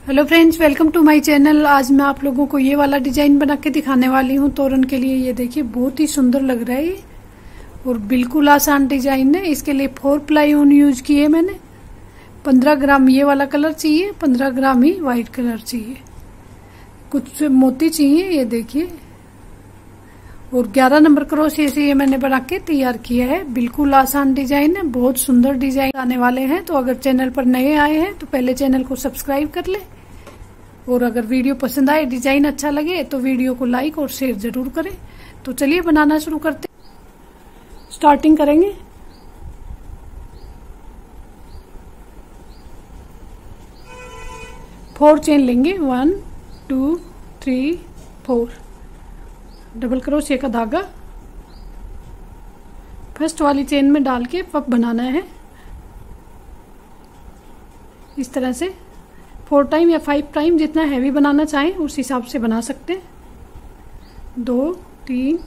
Hello friends, welcome to my channel. आज मैं आप लोगों को ये वाला डिजाइन बना के दिखाने वाली हूँ तोरण के लिए। ये देखिए, बहुत ही सुंदर लग रहा है ये और बिल्कुल आसान डिजाइन है। इसके लिए 4 प्लाई ऊन यूज किए मैंने। 15 ग्राम ये वाला कलर चाहिए, 15 ग्राम ही व्हाइट कलर चाहिए। कुछ मोती चाहिए, ये देखिए, और 11 नंबर क्रोशिया से ये मैंने बना के तैयार किया है। बिल्कुल आसान डिजाइन है, बहुत सुंदर डिजाइन आने वाले हैं। तो अगर चैनल पर नए आए हैं तो पहले चैनल को सब्सक्राइब कर ले, और अगर वीडियो पसंद आए, डिजाइन अच्छा लगे तो वीडियो को लाइक और शेयर जरूर करें। तो चलिए बनाना शुरू करते हैं। स्टार्टिंग करेंगे। फोर चेन लेंगे, 1 2 3 4। डबल क्रोशिया का धागा फर्स्ट वाली चेन में डाल के पफ बनाना है। इस तरह से 4 टाइम या 5 टाइम, जितना हैवी बनाना चाहें उस हिसाब से बना सकते हैं। 2 3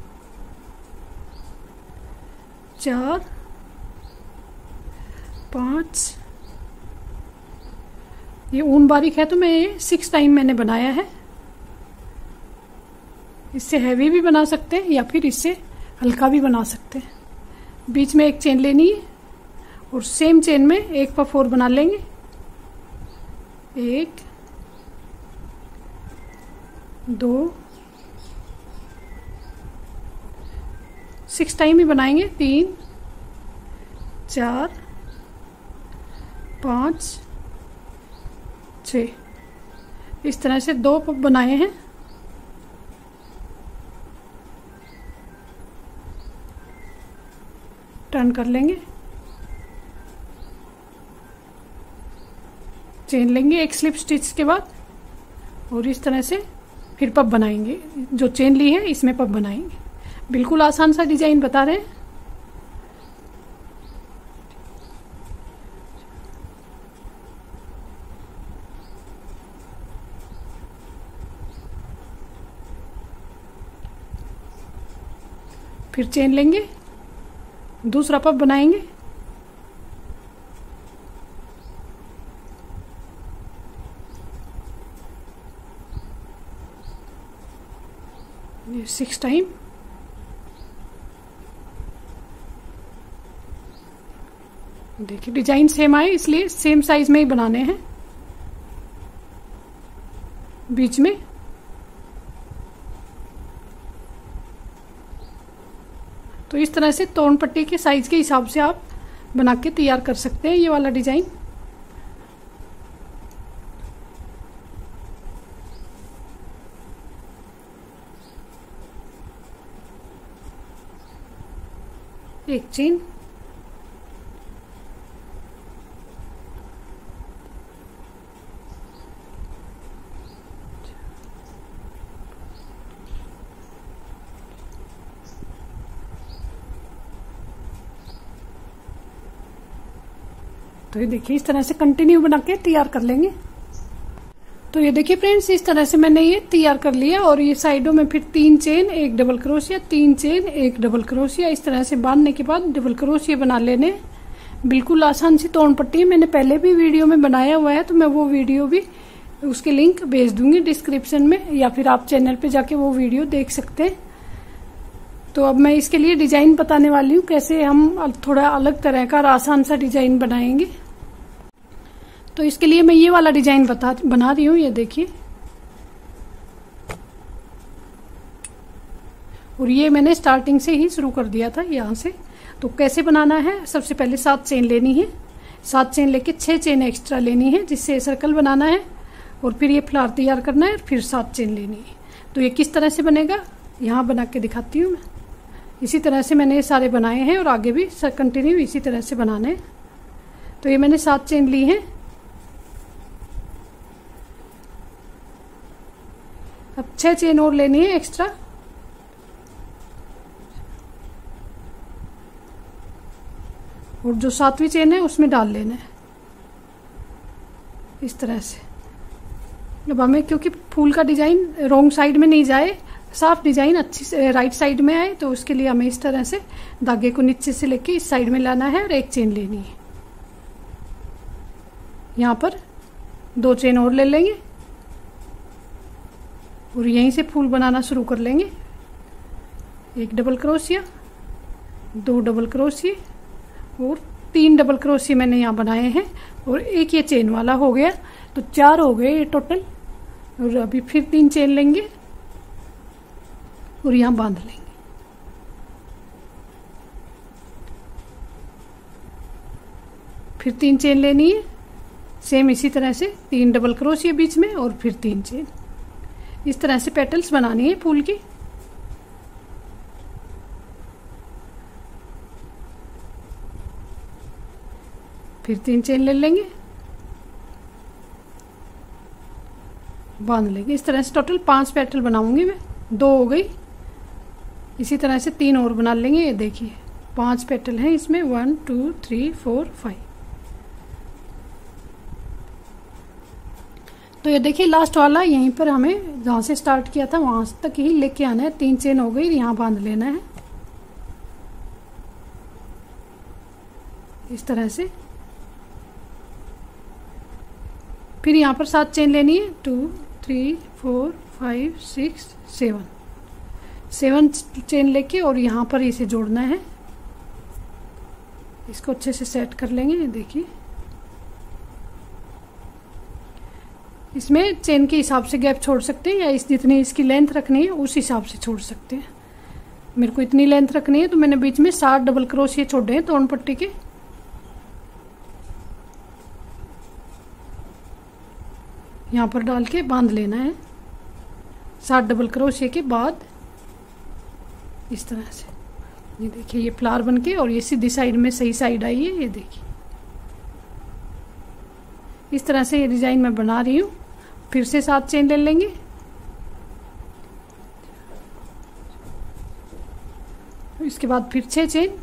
4 5। ये ऊन बारीक है तो मैं ये 6 टाइम मैंने बनाया है। इससे हैवी भी बना सकते हैं या फिर इससे हल्का भी बना सकते हैं। बीच में एक चेन लेनी है और सेम चेन में एक पफ और बना लेंगे। 1 2 6 टाइम ही बनाएंगे। 3 4 5 6। इस तरह से 2 पफ बनाए हैं। टर्न कर लेंगे, चेन लेंगे एक स्लिप स्टिच के बाद, और इस तरह से फिर पफ बनाएंगे। जो चेन ली है इसमें पफ बनाएंगे। बिल्कुल आसान सा डिजाइन बता रहे हैं। फिर चेन लेंगे, दूसरा पफ बनाएंगे। ये 6 टाइम। देखिए, डिजाइन सेम आए इसलिए सेम साइज में ही बनाने हैं। बीच में तो इस तरह से तोरण पट्टी के साइज के हिसाब से आप बना के तैयार कर सकते हैं ये वाला डिजाइन। एक चेन, तो ये देखिए इस तरह से कंटिन्यू बना के तैयार कर लेंगे। तो ये देखिए फ्रेंड्स, इस तरह से मैंने ये तैयार कर लिया। और ये साइडों में फिर 3 chain, 1 double crochet, 3 chain, 1 double crochet. इस तरह से बांधने के बाद डबल क्रोशिया बना लेने। बिल्कुल आसान सी तोरण पट्टी है। मैंने पहले भी वीडियो में बनाया हुआ है, तो मैं वो वीडियो भी, उसके लिंक भेज दूंगी डिस्क्रिप्शन में, या फिर आप चैनल पे जाके वो वीडियो देख सकते हैं। तो अब मैं इसके लिए डिजाइन बताने वाली हूँ, कैसे हम थोड़ा अलग तरह का और आसान सा डिजाइन बनाएंगे। तो इसके लिए मैं ये वाला डिजाइन बना रही हूँ। ये देखिए, और ये मैंने स्टार्टिंग से ही शुरू कर दिया था यहाँ से। तो कैसे बनाना है, सबसे पहले 7 चेन लेनी है। 7 चेन लेके 6 चेन एक्स्ट्रा लेनी है, जिससे सर्कल बनाना है। और फिर ये फ्लावर तैयार करना है, फिर 7 चेन लेनी है। तो ये किस तरह से बनेगा यहाँ बना के दिखाती हूँ मैं। इसी तरह से मैंने ये सारे बनाए हैं और आगे भी कंटिन्यू इसी तरह से बनाने हैं। तो ये मैंने 7 चेन ली है। अब 6 चेन और लेनी है एक्स्ट्रा। और जो 7वीं चेन है उसमें डाल लेना है इस तरह से। अब हमें, क्योंकि फूल का डिजाइन रॉन्ग साइड में नहीं जाए, साफ डिजाइन अच्छी से राइट साइड में आए, तो उसके लिए हमें इस तरह से धागे को नीचे से लेके इस साइड में लाना है और एक चेन लेनी है। यहाँ पर 2 चेन और ले लेंगे और यहीं से फूल बनाना शुरू कर लेंगे। 1 डबल क्रोशिया, 2 डबल क्रोशिये और 3 डबल क्रोशिये मैंने यहाँ बनाए हैं और एक ये चेन वाला हो गया, तो 4 हो गए ये टोटल। और अभी फिर 3 चेन लेंगे और यहाँ बांध लेंगे। फिर 3 चेन लेनी है, सेम इसी तरह से 3 डबल क्रोशिया बीच में और फिर 3 चेन। इस तरह से पेटल्स बनानी है फूल की। फिर 3 चेन ले लेंगे, बांध लेंगे। इस तरह से टोटल 5 पेटल बनाऊंगी मैं, 2 हो गई। इसी तरह से 3 और बना लेंगे। ये देखिए 5 पेटल हैं इसमें, 1 2 3 4 5। तो ये देखिए लास्ट वाला यहीं पर हमें जहां से स्टार्ट किया था वहां तक ही लेके आना है। 3 चेन हो गई, यहाँ बांध लेना है इस तरह से। फिर यहाँ पर 7 चेन लेनी है, 2 3 4 5 6 7 चेन लेके और यहाँ पर इसे जोड़ना है। इसको अच्छे से सेट कर लेंगे। देखिए इसमें चेन के हिसाब से गैप छोड़ सकते हैं या इस जितनी इसकी लेंथ रखनी है उस हिसाब से छोड़ सकते हैं। मेरे को इतनी लेंथ रखनी है तो मैंने बीच में 7 डबल क्रोशिये छोड़े हैं तोड़ पट्टी के। यहाँ पर डाल के बांध लेना है 7 डबल क्रोशिये के बाद इस तरह से। ये देखिए ये फ्लावर बनके और ये सीधी साइड में सही साइड आई है। ये देखिए इस तरह से ये डिजाइन मैं बना रही हूँ। फिर से 7 चेन ले लेंगे, इसके बाद फिर 6 चेन,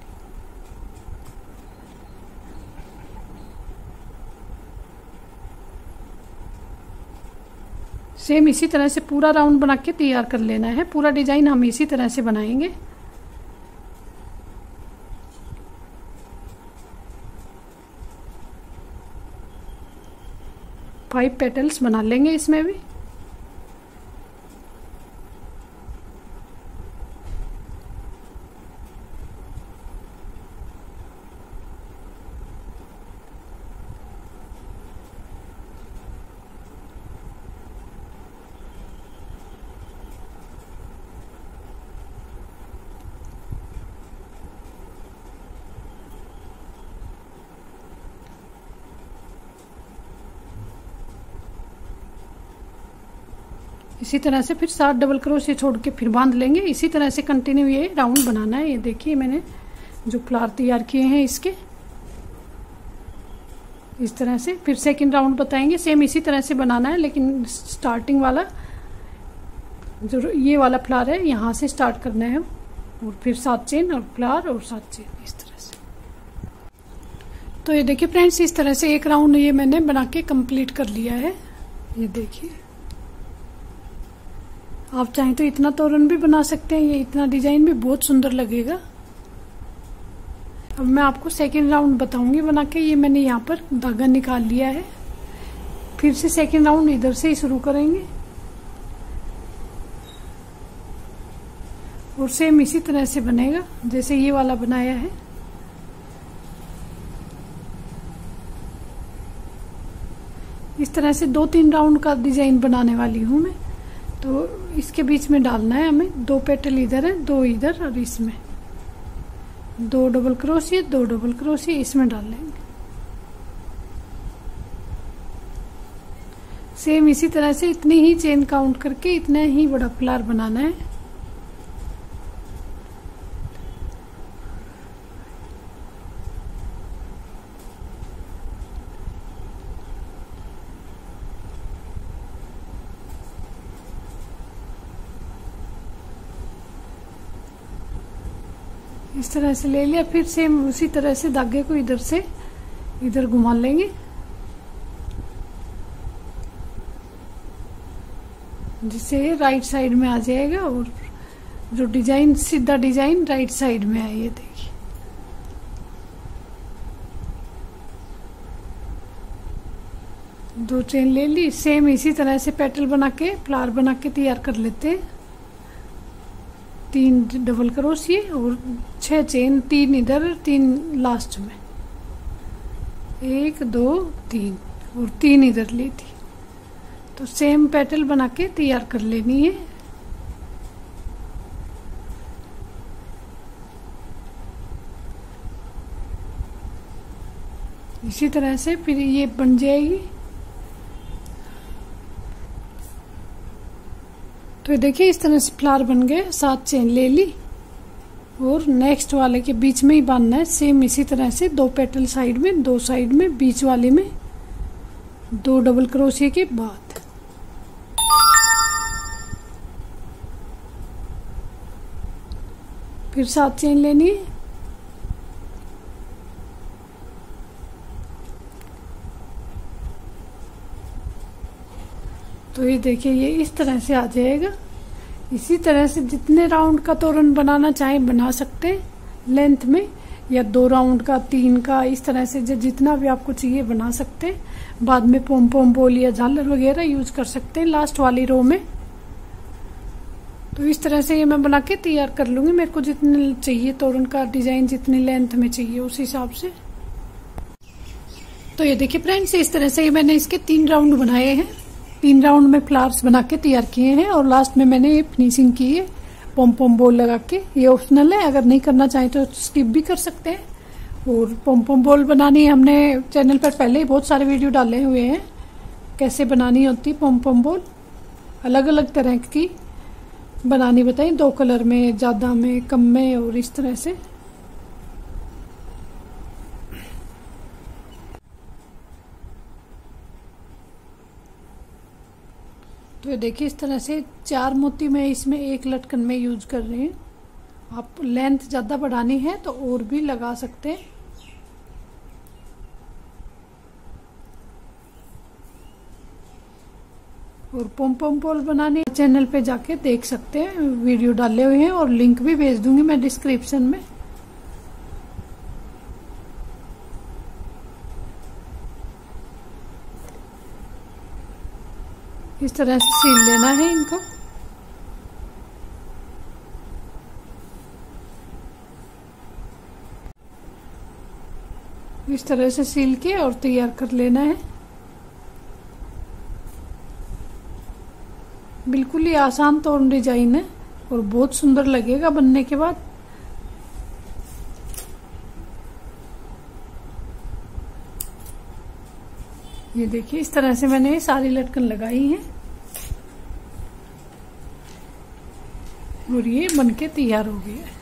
सेम इसी तरह से पूरा राउंड बना के तैयार कर लेना है। पूरा डिजाइन हम इसी तरह से बनाएंगे। फाइव पेटल्स बना लेंगे इसमें भी। इसी तरह से फिर 7 डबल क्रोशिये छोड़ के फिर बांध लेंगे। इसी तरह से कंटिन्यू ये राउंड बनाना है। ये देखिए मैंने जो फ्लावर तैयार किए हैं इसके इस तरह से। फिर सेकंड राउंड बताएंगे, सेम इसी तरह से बनाना है, लेकिन स्टार्टिंग वाला जो ये वाला फ्लावर है यहाँ से स्टार्ट करना है और फिर 7 चेन और फ्लावर और 7 चेन इस तरह से। तो ये देखिए फ्रेंड्स इस तरह से एक राउंड ये मैंने बना के कंप्लीट कर लिया है। ये देखिए आप चाहें तो इतना तोरण भी बना सकते हैं, ये इतना डिजाइन भी बहुत सुंदर लगेगा। अब मैं आपको सेकंड राउंड बताऊंगी बना के। ये मैंने यहाँ पर धागा निकाल लिया है। फिर से सेकंड राउंड इधर से ही शुरू करेंगे और सेम इसी तरह से बनेगा जैसे ये वाला बनाया है। इस तरह से 2-3 राउंड का डिजाइन बनाने वाली हूं मैं। तो इसके बीच में डालना है हमें 2 पेटल इधर है, 2 इधर और इसमें 2 डबल क्रोशिये, 2 डबल क्रोशिये इसमें डाल लेंगे। सेम इसी तरह से इतनी ही चेन काउंट करके इतना ही बड़ा फ्लावर बनाना है। इस तरह से ले लिया। फिर सेम उसी तरह से धागे को इधर से इधर घुमा लेंगे जिससे राइट साइड में आ जाएगा और जो डिजाइन सीधा डिजाइन राइट साइड में आए। ये देखिए 2 चेन ले ली। सेम इसी तरह से पेटल बना के फ्लावर बना के तैयार कर लेते हैं। 3 डबल क्रोशिए और 6 चेन, 3 इधर 3 लास्ट में, 1 2 3 और 3 इधर ली थी। तो सेम पेटल बना के तैयार कर लेनी है। इसी तरह से फिर ये बन जाएगी। तो देखिए इस तरह से फ्लावर बन गए। 7 चेन ले ली और नेक्स्ट वाले के बीच में ही बांधना है। सेम इसी तरह से 2 पेटल साइड में, 2 साइड में, बीच वाले में 2 डबल क्रोशिया के बाद फिर 7 चेन लेनी है। तो ये देखिए ये इस तरह से आ जाएगा। इसी तरह से जितने राउंड का तोरण बनाना चाहें बना सकते हैं, लेंथ में, या 2 राउंड का, 3 का, इस तरह से जितना भी आपको चाहिए बना सकते हैं। बाद में पोम पोम बोल या झालर वगैरह यूज कर सकते हैं लास्ट वाली रो में। तो इस तरह से ये मैं बना के तैयार कर लूंगी। मेरे को जितने चाहिए तोरण का डिजाइन, जितनी लेंथ में चाहिए उस हिसाब से। तो ये देखिए फ्रेंड्स, इस तरह से मैंने इसके 3 राउंड बनाए हैं। 3 राउंड में फ्लावर्स बना के तैयार किए हैं और लास्ट में मैंने ये फिनिशिंग की है पोम पोम बोल लगा के। ये ऑप्शनल है, अगर नहीं करना चाहें तो स्किप भी कर सकते हैं। और पोम पोम बोल बनानी हमने चैनल पर पहले ही बहुत सारे वीडियो डाले हुए हैं, कैसे बनानी होती पोम पोम बोल। अलग अलग तरह की बनानी बताई, 2 कलर में, ज्यादा में, कम में, और इस तरह से। तो देखिए इस तरह से 4 मोती मैं इसमें 1 लटकन में यूज कर रही हूँ। आप लेंथ ज्यादा बढ़ानी है तो और भी लगा सकते हैं। और पोम पोम बोल बनाने चैनल पे जाके देख सकते हैं, वीडियो डाले हुए हैं और लिंक भी भेज दूंगी मैं डिस्क्रिप्शन में। इस तरह से सील लेना है इनको। इस तरह से सील के और तैयार कर लेना है। बिल्कुल ही आसान तोरण डिजाइन है और बहुत सुंदर लगेगा बनने के बाद। ये देखिए इस तरह से मैंने सारी लटकन लगाई है और ये बनके तैयार हो गया है।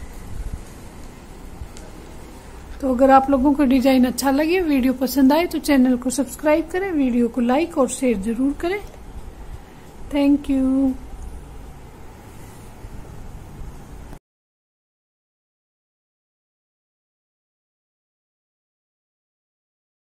तो अगर आप लोगों को डिजाइन अच्छा लगे, वीडियो पसंद आए तो चैनल को सब्सक्राइब करें, वीडियो को लाइक और शेयर जरूर करें। Thank you.